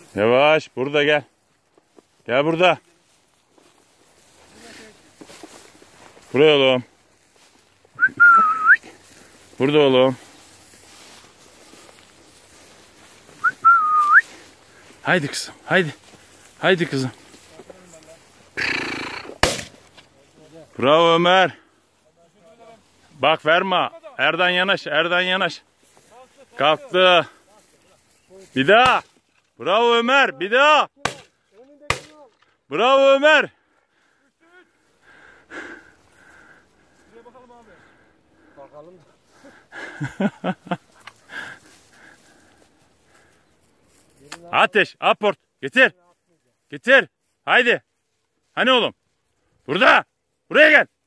Yavaş. Burada gel. Gel burada. Buraya oğlum. Burada oğlum. Haydi kızım. Haydi. Haydi kızım. Bravo Ömer. Bak verme. Erdan yanaş. Erdan yanaş. Kalktı. Bir daha. Bravo Ömer. Bir daha. Bravo Ömer. Bakalım abi. Bakalım. Ateş. Aport. Getir. Getir. Haydi. Hani oğlum? Burada. Buraya gel.